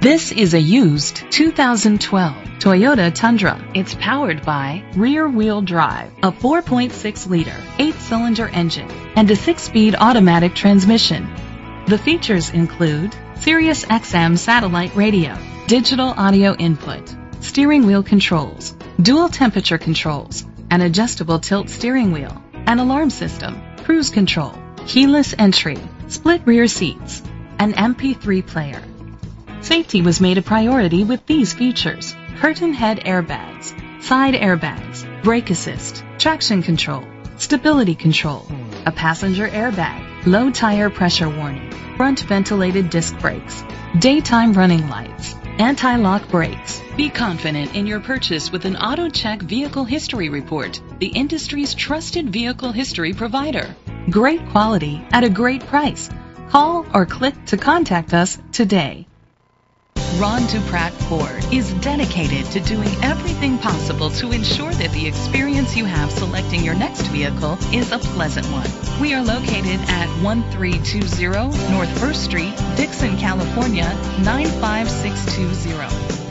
This is a used 2012 Toyota Tundra. It's powered by rear-wheel drive, a 4.6-liter, 8-cylinder engine, and a 6-speed automatic transmission. The features include Sirius XM satellite radio, digital audio input, steering wheel controls, dual temperature controls, an adjustable tilt steering wheel, an alarm system, cruise control, keyless entry, split rear seats, an MP3 player. Safety was made a priority with these features: curtain head airbags, side airbags, brake assist, traction control, stability control, a passenger airbag, low tire pressure warning, front ventilated disc brakes, daytime running lights, anti-lock brakes. Be confident in your purchase with an AutoCheck Vehicle History Report, the industry's trusted vehicle history provider. Great quality at a great price. Call or click to contact us today. Ron Dupratt Ford is dedicated to doing everything possible to ensure that the experience you have selecting your next vehicle is a pleasant one. We are located at 1320 North 1st Street, Dixon, California, 95620.